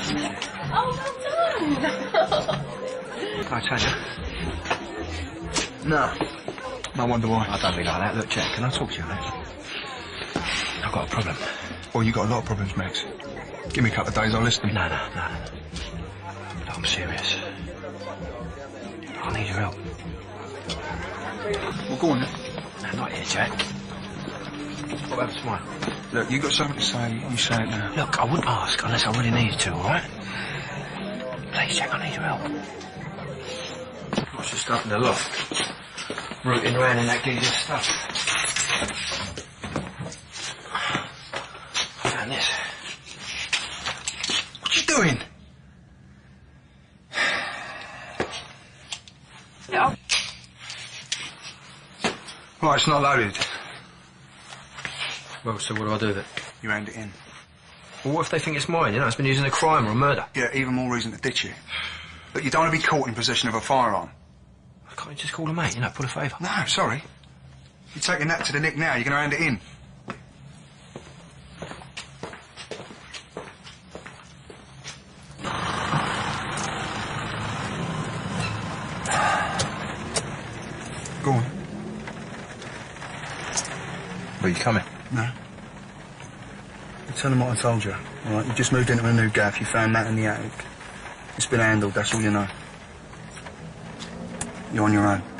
I tell you. No. I wonder why. I don't be like that. Look, Jack, can I talk to you, mate? I've got a problem. Well, you got a lot of problems, Max. Give me a couple of days, I'll listen. No. Look, I'm serious. I need your help. Well, go on then. No, not here, Jack. What about tomorrow? Look, you got something to say, you say it now. Look, I wouldn't ask unless I really needed to, all right? Please, Jack, I need your help. What's just up in the loft? Rooting around in that geezer's stuff. I found this. What you doing? Yeah. Right, it's not loaded. Well, so what do I do with it? You hand it in. Well, what if they think it's mine? You know, it's been used in a crime or a murder. Yeah, even more reason to ditch it. But you don't want to be caught in possession of a firearm. Can't you just call a mate, you know, pull a favour? No, sorry. You're taking that to the nick now, you're going to hand it in. Go on. Where you coming? No. You tell them what I told you. All right, you just moved into a new gaff, you found that in the attic. It's been handled, that's all you know. You're on your own.